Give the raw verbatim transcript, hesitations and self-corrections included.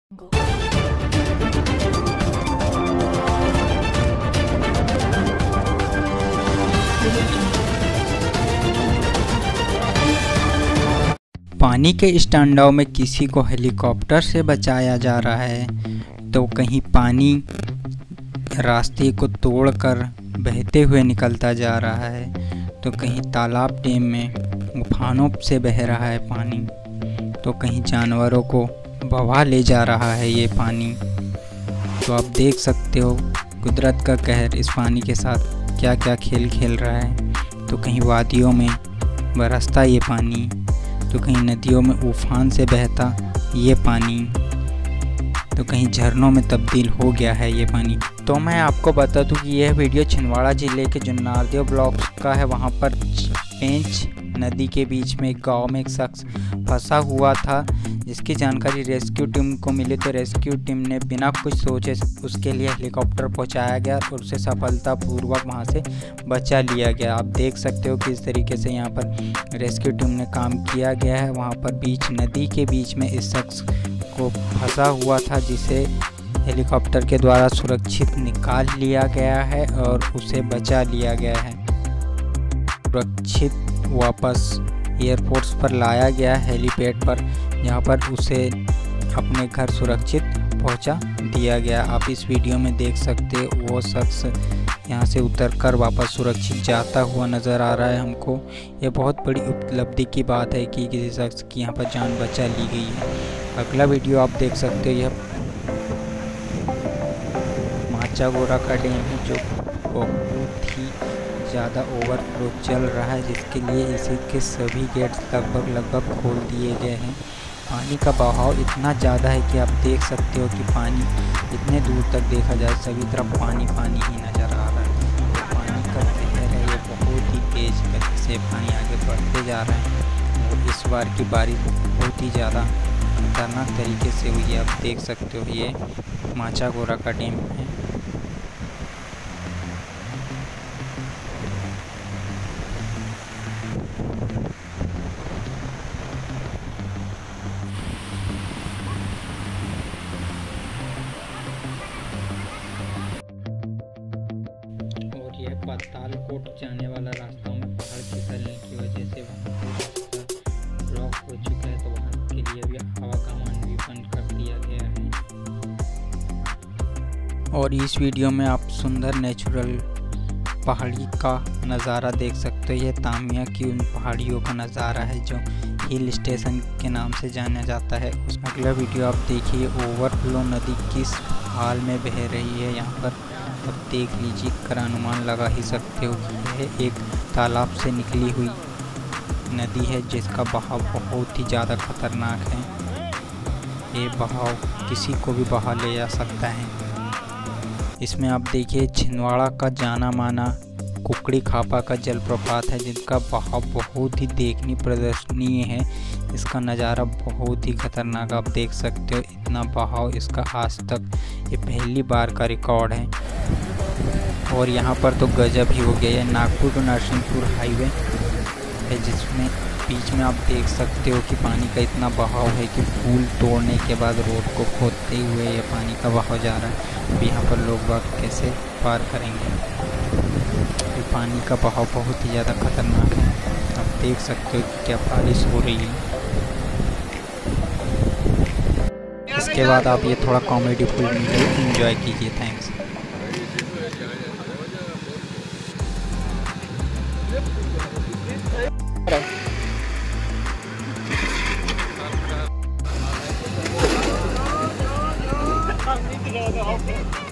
पानी के इस तांडव में किसी को हेलीकॉप्टर से बचाया जा रहा है तो कहीं पानी रास्ते को तोड़कर बहते हुए निकलता जा रहा है, तो कहीं तालाब डैम में उफानों से बह रहा है पानी, तो कहीं जानवरों को बहा ले जा रहा है ये पानी। तो आप देख सकते हो कुदरत का कहर इस पानी के साथ क्या क्या खेल खेल रहा है। तो कहीं वादियों में बरसता ये पानी, तो कहीं नदियों में उफान से बहता ये पानी, तो कहीं झरनों में तब्दील हो गया है ये पानी। तो मैं आपको बता दूं कि यह वीडियो छिंदवाड़ा ज़िले के जुन्नारदेव ब्लॉक का है। वहां पर पेंच नदी के बीच में एक गांव में एक शख्स फंसा हुआ था, जिसकी जानकारी रेस्क्यू टीम को मिली। तो रेस्क्यू टीम ने बिना कुछ सोचे उसके लिए हेलीकॉप्टर पहुंचाया गया और उसे सफलतापूर्वक वहां से बचा लिया गया। आप देख सकते हो किस तरीके से यहां पर रेस्क्यू टीम ने काम किया गया है। वहां पर बीच नदी के बीच में इस शख्स को फंसा हुआ था, जिसे हेलीकॉप्टर के द्वारा सुरक्षित निकाल लिया गया है और उसे बचा लिया गया है। सुरक्षित वापस एयरपोर्ट पर लाया गया हेलीपैड पर, जहां पर उसे अपने घर सुरक्षित पहुंचा दिया गया। आप इस वीडियो में देख सकते हो वो शख्स यहां से उतरकर वापस सुरक्षित जाता हुआ नज़र आ रहा है हमको। ये बहुत बड़ी उपलब्धि की बात है कि किसी शख्स की यहां पर जान बचा ली गई है। अगला वीडियो आप देख सकते हो, यह माचागोरा का डैम है जो बहुत ही ज़्यादा ओवरफ्लो चल रहा है, जिसके लिए इसी के सभी गेट्स लगभग लगभग खोल दिए गए हैं। पानी का बहाव इतना ज़्यादा है कि आप देख सकते हो कि पानी इतने दूर तक देखा जाए सभी तरफ पानी पानी ही नज़र आ रहा है। तो पानी का कहर है, ये बहुत ही तेज़ गति से पानी आगे बढ़ते जा रहा है और इस बार की बारिश बहुत ही ज़्यादा खतरनाक तरीके से हुई है। आप देख सकते हो ये माचागोरा का डैम है। पातालकोट जाने वाला रास्ता में पहाड़ फिसलने की वजह से वहाँ ब्लॉक हो चुका है, तो वहाँ के लिए भी आवागमन भी बंद कर दिया गया है। और इस वीडियो में आप सुंदर नेचुरल पहाड़ी का नज़ारा देख सकते हो। ये तामिया की उन पहाड़ियों का नज़ारा है जो हिल स्टेशन के नाम से जाना जाता है। उस अगला वीडियो आप देखिए, ओवरफ्लो नदी किस हाल में बह रही है यहाँ पर। अब देख लीजिए, कर अनुमान लगा ही सकते हो कि यह एक तालाब से निकली हुई नदी है जिसका बहाव बहुत ही ज़्यादा खतरनाक है। ये बहाव किसी को भी बहा ले जा सकता है। इसमें आप देखिए छिंदवाड़ा का जाना माना कुकड़ी खापा का जलप्रपात है, जिनका बहाव बहुत ही देखने प्रदर्शनीय है। इसका नज़ारा बहुत ही खतरनाक आप देख सकते हो। इतना बहाव इसका आज तक ये पहली बार का रिकॉर्ड है। और यहाँ पर तो गजब ही हो गया। है नागपुर टू नरसिंहपुर हाईवे है, जिसमें बीच में आप देख सकते हो कि पानी का इतना बहाव है कि पुल तोड़ने के बाद रोड को खोदते हुए ये पानी का बहाव जा रहा है। अब यहाँ पर लोग बाग कैसे पार करेंगे। ये पानी का बहाव बहुत ही ज़्यादा खतरनाक है। आप देख सकते हो कि क्या बारिश हो रही है। इसके बाद आप ये थोड़ा कॉमेडी फुल एंजॉय कीजिए। थैंक्स। Okay.